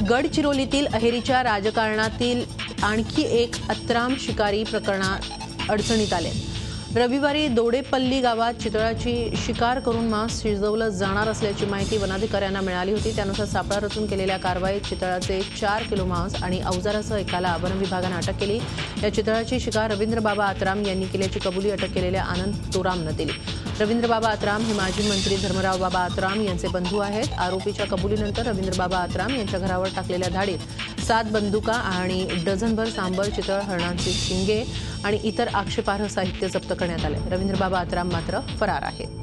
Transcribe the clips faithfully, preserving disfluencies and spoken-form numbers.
गडचिरोलीतील अहेरीच्या राजकारणातील आणखी एक अत्राम शिकारी प्रकरणात अडचणीत आले। रविवारी दोडेपल्ली गावात चितळाची शिकार करून मांस शिजवलं जाणार असल्याची माहिती वनाधिकाऱ्यांना मिळाली होती। त्यानुसार सापळा रचून केलेल्या कारवाईत चितळाचे चार किलो मांस आणि अवजारासह एकाला वन विभागाने अटक केली। या चितळाची शिकार रवींद्र बाबा आत्राम यांनी केल्याची कबुली अटक केलेल्या आनंद तोरामने दिली। रवींद्र बाबा आत्राम हे माजी मंत्री धर्मराव बाबा आत्राम यांचे बंधू आहेत। आरोपीच्या कबुलीनंतर रवींद्र बाबा आत्राम यांच्या घरावर टाकलेल्या धाडीत सात बंदुका आणि डझनभर सांबर, चितळ हरणांची शिंगे आणि इतर आक्षेपार्ह साहित्य जप्त करण्यात आले। रवींद्र बाबा आत्राम मात्र फरार आहेत।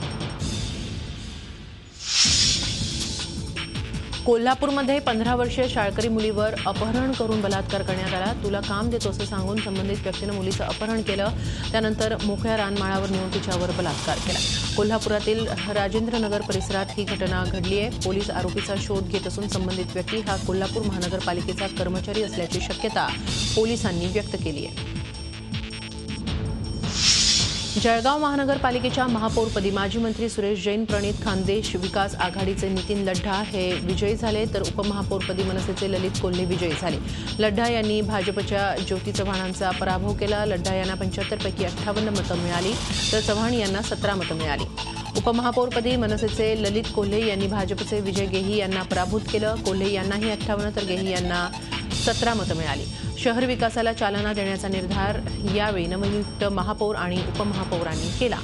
कोल्हापूरमध्ये पंधरा वर्षीय शाळकरी मुलीवर अपहरण करून बलात्कार करण्यात आला। तुला काम देतो असं सांगून संबंधित व्यक्तीने मुलीचं अपहरण केलं। त्यानंतर मोकळ्या रानमाळावर नेऊन तिच्यावर बलात्कार केला। कोल्हापुरातील राजेंद्रनगर परिसरात ही घटना घडली आहे। पोलीस आरोपीचा शोध घेत असून संबंधित व्यक्ती हा कोल्हापूर महानगरपालिकेचा कर्मचारी असल्याची शक्यता पोलिसांनी व्यक्त केली आहे। जळगाव महानगरपालिकेच्या महापौरपदी माजी मंत्री सुरेश जैन, प्रणित खानदेश विकास आघाडीचे नितीन लड्ढा हे विजयी झाले, तर उपमहापौरपदी मनसेचे ललित कोल्हे विजयी झाले। लड्ढा यांनी भाजपच्या ज्योती चव्हाणांचा पराभव केला। लड्ढा यांना पंच्याहत्तर पैकी अठ्ठावन्न मतं मिळाली, तर चव्हाण यांना सतरा मतं मिळाली। उपमहापौरपदी मनसेचे ललित कोल्हे यांनी भाजपचे विजय गेही यांना पराभूत केलं। कोल्हे यांनाही अठ्ठावन्न तर गेही यांना सतरा मतं मिळाली। शहर विकासाला चालना देण्याचा निर्धार यावेळी नवनियुक्त महापौर आणि उपमहापौरांनी केला।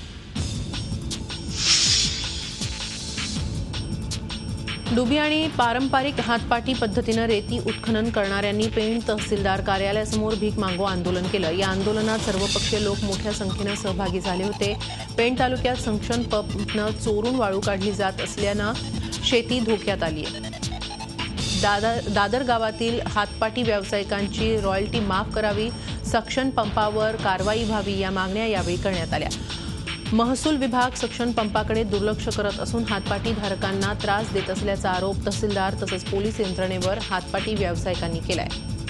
डुबी आणि पारंपरिक हातपाटी पद्धतीनं रेती उत्खनन करणाऱ्यांनी पेण तहसीलदार कार्यालयासमोर भीक मागो आंदोलन केलं। या आंदोलनात सर्वपक्षीय लोक मोठ्या संख्येनं सहभागी झाले होते। पेण तालुक्यात संक्षण पंपनं चोरून वाळू काढली जात असल्यानं शेती धोक्यात आली आहे। दादर दादर गावातील हातपाटी व्यावसायिकांची रॉयल्टी माफ करावी, सक्शन पंपावर कारवाई व्हावी या मागण्या यावेळी करण्यात आल्या। महसूल विभाग सक्शन पंपाकडे दुर्लक्ष करत असून हातपाटी धारकांना त्रास देत असल्याचा आरोप तहसीलदार तसंच पोलीस यंत्रणेवर हातपाटी व्यावसायिकांनी केलाय।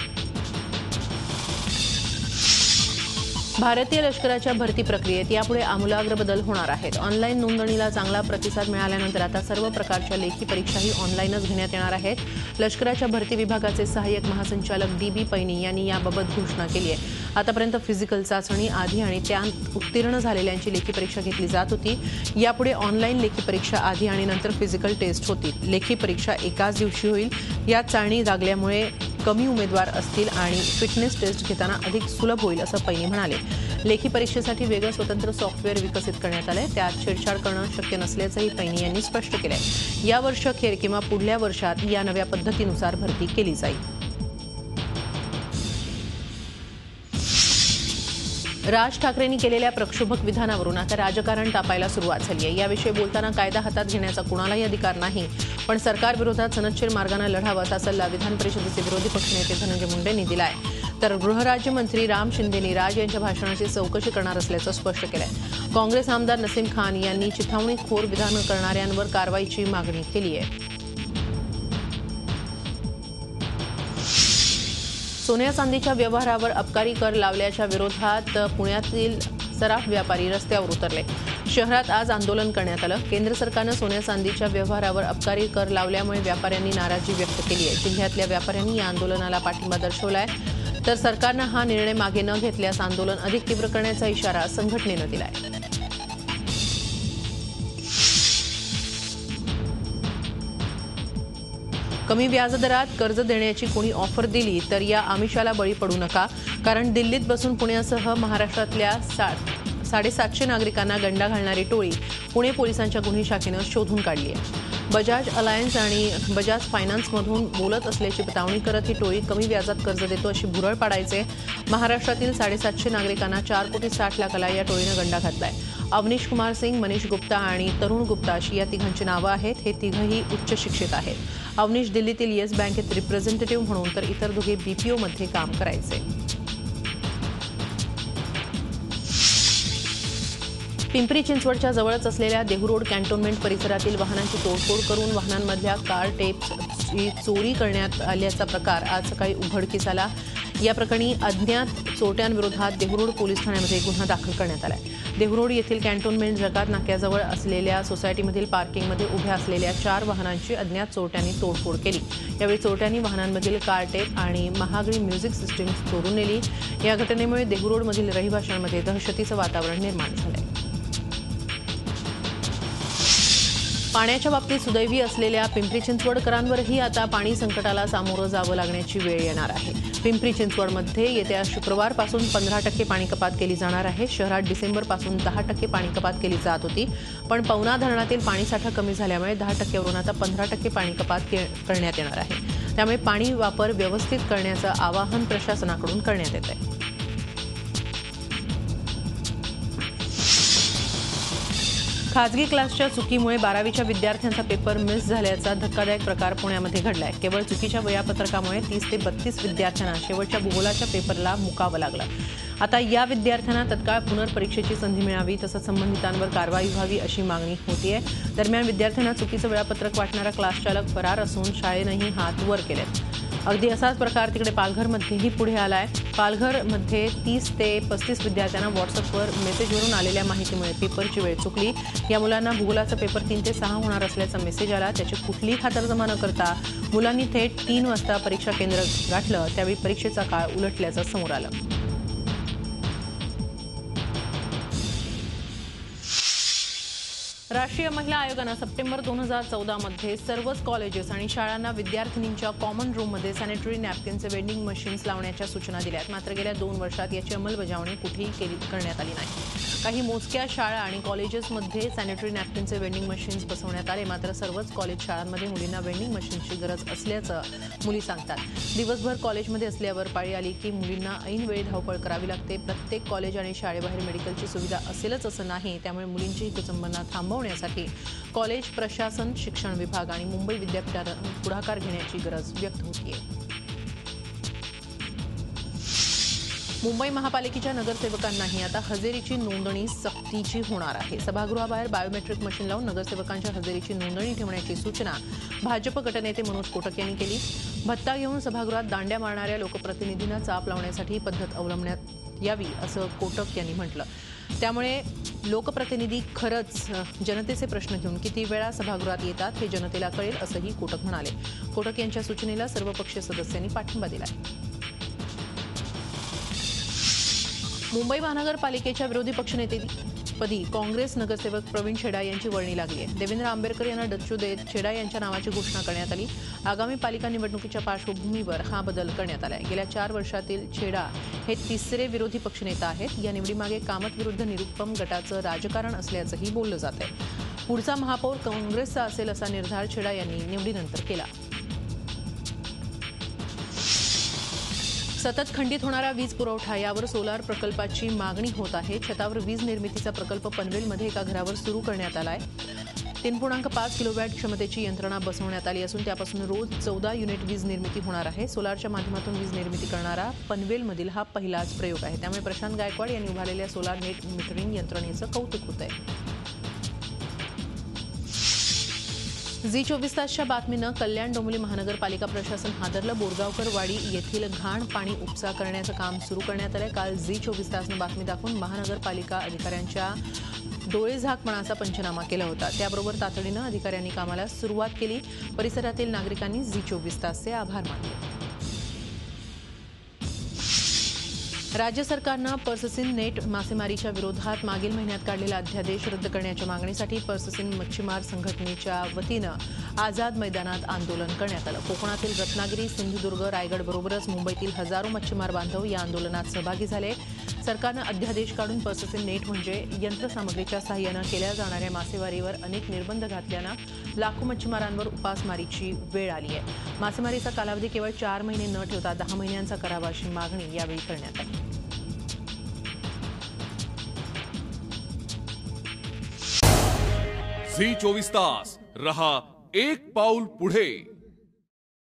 भारतीय लष्कराच्या भरती प्रक्रियेत यापुढे आमूलाग्र बदल होणार आहेत। ऑनलाईन नोंदणीला चांगला प्रतिसाद मिळाल्यानंतर आता सर्व प्रकारच्या लेखी परीक्षाही ऑनलाईनच घेण्यात येणार आहेत। लष्कराच्या भरती विभागाचे सहाय्यक महासंचालक डी बी पैनी यांनी याबाबत घोषणा केली आहे। आतापर्यंत फिजिकल चाचणी आधी आणि त्यात उत्तीर्ण झालेल्यांची लेखी परीक्षा घेतली जात होती। यापुढे ऑनलाईन लेखी परीक्षा आधी आणि नंतर फिजिकल टेस्ट होतील। लेखी परीक्षा एकाच दिवशी होईल। यात चाळणी लागल्यामुळे कमी उमेदवार असतील आणि फिटनेस टेस्ट घेताना अधिक सुलभ होईल असं पैनी म्हणाले। लेखी परीक्षेसाठी वेगळं स्वतंत्र सॉफ्टवेअर विकसित करण्यात आलंय। त्यात छेडछाड करणं शक्य नसल्याचंही पैनी यांनी स्पष्ट केलंय। या वर्षअखेर किंवा पुढल्या वर्षात या नव्या पद्धतीनुसार भरती केली जाईल। राज ठाकरेंनी केलेल्या प्रक्षोभक विधानावरून आता राजकारण तापायला सुरुवात झाली आहे। याविषयी बोलताना कायदा हातात घेण्याचा कुणालाही अधिकार नाही, पण सरकारविरोधात सनदशीर मार्गाने लढावं असा सल्ला विधान परिषदेचे विरोधी पक्षनेते धनंजय मुंडेंनी दिलाय। तर गृहराज्यमंत्री राम शिंदेंनी राज यांच्या भाषणाची चौकशी करणार असल्याचं स्पष्ट केलंय। काँग्रेस आमदार नसीम खान यांनी चिथावणीखोर विधान करणाऱ्यांवर कारवाईची मागणी केली आहे। सोन्या चांदीच्या व्यवहारावर अबकारी कर लावल्याच्या विरोधात पुण्यातील सराफ व्यापारी रस्त्यावर उतरले। शहरात आज आंदोलन करण्यात आलं। केंद्र सरकारनं सोन्या चांदीच्या व्यवहारावर अबकारी कर लावल्यामुळे व्यापाऱ्यांनी नाराजी व्यक्त केली आहे। जिल्ह्यातल्या व्यापाऱ्यांनी या आंदोलनाला पाठिंबा दर्शवलाय, तर सरकारनं हा निर्णय मागे न घेतल्यास आंदोलन अधिक तीव्र करण्याचा इशारा संघटनेनं दिलाय। कमी व्याजदरात कर्ज देण्याची कोणी ऑफर दिली तर या आमिषाला बळी पडू नका, कारण दिल्लीत बसून पुण्यासह महाराष्ट्रातल्या साठ साडेसातशे नागरिकांना गंडा घालणारी टोळी पुणे पोलिसांच्या गुन्हे शाखेनं शोधून काढली आहे। बजाज अलायन्स आणि बजाज फायनान्समधून बोलत असल्याची बतावणी करत ही टोळी कमी व्याजात कर्ज देतो अशी भुरळ पाडायचे। महाराष्ट्रातील साडेसातशे नागरिकांना चार कोटी साठ लाखाला या टोळीनं गंडा घातलाय। अवनीश कुमार सिंग, मनीष गुप्ता आणि तरुण गुप्ता अशी या तिघांची नावं आहेत। हे तिघंही उच्च शिक्षित आहेत। अवनीश दिल्लीतील येस बँकेत रिप्रेझेंटेटिव्ह म्हणून तर इतर दोघे बीपीओमध्ये काम करायचे। पिंपरी चिंचवडच्या जवळच असलेल्या देहू रोड कॅन्टोन्मेंट परिसरातील वाहनांची तोडफोड करून वाहनांमधल्या कार टेप्सची चोरी करण्यात आल्याचा प्रकार आज सकाळी उघडकीस आला। या प्रकरणी अज्ञात चोरट्यांविरोधात देहरोड पोलीस ठाण्यामध्ये गुन्हा दाखल करण्यात आला आहे। देहरोड येथील कॅन्टोन्मेंट जकात नाक्याजवळ असलेल्या सोसायटीमधील पार्किंगमध्ये उभ्या असलेल्या चार वाहनांची अज्ञात चोरट्यांनी तोडफोड केली। यावेळी चोरट्यांनी वाहनांमधील कार टेप आणि महागडी म्युझिक सिस्टीम चोरून नेली। या घटनेमुळे देहरोडमधील रहिवाशांमध्ये दहशतीचं वातावरण निर्माण झालंय। पाण्याच्या बाबतीत सुदैवी असलेल्या पिंपरी चिंचवडकरांवरही आता पाणी संकटाला सामोरं जावं लागण्याची वेळ येणार आहे। पिंपरी चिंचवडमध्ये येत्या शुक्रवारपासून पंधरा टक्के पाणी कपात केली जाणार आहे। शहरात डिसेंबरपासून दहा टक्के पाणी कपात केली जात होती, पण पवना धरणातील पाणीसाठा कमी झाल्यामुळे दहा टक्क्यावरून आता पंधरा टक्के पाणी कपात करण्यात येणार आहे। त्यामुळे पाणी वापर व्यवस्थित करण्याचं आवाहन प्रशासनाकडून करण्यात येत आहे। खासगी क्लासच्या चुकीमुळे बारावीच्या विद्यार्थ्यांचा पेपर मिस झाल्याचा धक्कादायक प्रकार पुण्यामध्ये घडलाय। केवळ चुकीच्या वेळापत्रकामुळे तीस ते बत्तीस विद्यार्थ्यांना शेवटच्या भूगोलाच्या पेपरला मुकावं लागलं। आता या विद्यार्थ्यांना तत्काळ पुनर्परीक्षेची संधी मिळावी तसंच संबंधितांवर कारवाई व्हावी अशी मागणी होतीये। दरम्यान विद्यार्थ्यांना चुकीचं वेळापत्रक वाटणारा क्लास चालक फरार असून शाळेनेही हात वर केलेत। अगदी असाच प्रकार तिकडे पालघरमध्येही पुढे आलाय। पालघरमध्ये तीस ते पस्तीस विद्यार्थ्यांना व्हॉट्सअपवर मेसेजवरून आलेल्या माहितीमुळे पेपरची वेळ चुकली। या मुलांना भूगोलाचा पेपर तीन ते सहा होणार असल्याचा मेसेज आला। त्याची कुठलीही खातरजमा न करता मुलांनी थेट तीन वाजता परीक्षा केंद्र गाठलं। त्यावेळी परीक्षेचा काळ उलटल्याचं समोर आलं। राष्ट्रीय महिला आयोगानं सप्टेंबर दोन हजार चौदा मध्ये सर्वच कॉलेजेस आणि शाळांना विद्यार्थिनींच्या कॉमन रूममध्ये सॅनिटरी नॅपकिनचे वेंडिंग मशीन्स लावण्याच्या सूचना दिल्यात। मात्र गेल्या दोन वर्षात याची अंमलबजावणी कुठेही केली करण्यात आली नाही। काही मोजक्या शाळा आणि कॉलेजेसमध्ये सॅनिटरी नॅपकिनचे वेंडिंग मशीन्स बसवण्यात आले, मात्र सर्वच कॉलेज शाळांमध्ये मुलींना वेंडिंग मशीन्सची गरज असल्याचं मुली सांगतात। दिवसभर कॉलेजमध्ये असल्यावर पाळी आली की मुलींना ऐनवेळी धावपळ करावी लागते। प्रत्येक कॉलेज आणि शाळेबाहेर मेडिकलची सुविधा असेलच असं नाही, त्यामुळे मुलींची कुटुंबांना थांबवण्यासाठी कॉलेज प्रशासन, शिक्षण विभाग आणि मुंबई विद्यापीठानं पुढाकार घेण्याची गरज व्यक्त होतीये। मुंबई महापालिकेच्या नगरसेवकांनाही आता हजेरीची नोंदणी सक्तीची होणार आहे। सभागृहाबाहेर बायोमेट्रिक मशीन लावून नगरसेवकांच्या हजेरीची नोंदणी ठेवण्याची सूचना भाजप गटनेते मनोज कोटक यांनी केली। भत्ता घेऊन सभागृहात दांड्या मारणाऱ्या लोकप्रतिनिधींना चाप लावण्यासाठी ही पद्धत अवलंबण्यात यावी असं कोटक यांनी म्हटलं। त्यामुळे लोकप्रतिनिधी खरंच जनतेचे प्रश्न घेऊन किती वेळा सभागृहात येतात हे जनतेला कळेल असंही कोटक म्हणाले। कोटक यांच्या सूचनेला सर्वपक्षीय सदस्यांनी पाठिंबा दिला। मुंबई महानगरपालिकेच्या विरोधी पक्षनेतेपदी काँग्रेस नगरसेवक प्रवीण छेडा यांची वर्णी लागली आहे। देवेंद्र आंबेडकर यांना डच्चू देत छेडा यांच्या नावाची घोषणा करण्यात आली। आगामी पालिका निवडणुकीच्या पार्श्वभूमीवर हा बदल करण्यात आला आहे। गेल्या चार वर्षातील छेडा हे तिसरे विरोधी पक्षनेता आहेत। या निवडीमागे कामत विरुद्ध निरुपम गटाचं राजकारण असल्याचंही बोललं जात आहे। पुढचा महापौर काँग्रेसचा असेल असा निर्धार छेडा यांनी निवडीनंतर केला। सतत खंडित होणारा वीज पुरवठा यावर सोलार प्रकल्पाची मागणी होत आहे। छतावर वीज निर्मितीचा प्रकल्प पनवेलमध्ये एका घरावर सुरू करण्यात आला आहे। तीन पूर्णांक पाच किलोवॅट क्षमतेची यंत्रणा बसवण्यात आली असून त्यापासून रोज चौदा युनिट वीज निर्मिती होणार आहे। सोलारच्या माध्यमातून वीज निर्मिती करणारा पनवेलमधील हा पहिलाच प्रयोग आहे। त्यामुळे प्रशांत गायकवाड यांनी उभारलेल्या सोलार नेट मीटरिंग यंत्रणेचं कौतुक होत आहे। झी चोवीस तासच्या बातमीनं कल्याण डोंबिवली महानगरपालिका प्रशासन हादरलं। बोरगावकर वाडी येथील घाण पाणी उपसा करण्याचं काम सुरू करण्यात आलंय। काल झी चोवीस तासनं बातमी दाखवून महानगरपालिका अधिकाऱ्यांच्या डोळेझाकपणाचा पंचनामा केला होता। त्याबरोबर तातडीनं अधिकाऱ्यांनी कामाला सुरुवात केली। परिसरातील नागरिकांनी झी चोवीस तासचे आभार मानले। राज्य सरकारनं पर्ससीन नेट मासेमारीच्या विरोधात मागील महिन्यात काढलेला अध्यादेश रद्द करण्याच्या मागणीसाठी पर्ससीन मच्छीमार संघटनेच्या वतीनं आझाद मैदानात आंदोलन करण्यात आलं। कोकणातील रत्नागिरी, सिंधुदुर्ग, रायगड बरोबरच मुंबईतील हजारो मच्छीमार बांधव या आंदोलनात सहभागी झाले। सरकारनं अध्यादेश काढून पर्ससीन नेट म्हणजे यंत्रसामग्रीच्या सहाय्यानं केल्या जाणाऱ्या मासेमारीवर अनेक निर्बंध घातल्यानं लाखो मच्छीमारांवर उपासमारीची वेळ आली आहे। मासेमारीचा कालावधी केवळ चार महिने न ठेवता दहा महिन्यांचा करावा अशी मागणी यावेळी करण्यात आली। झी चोवीस तास रहा एक पाऊल पुढे।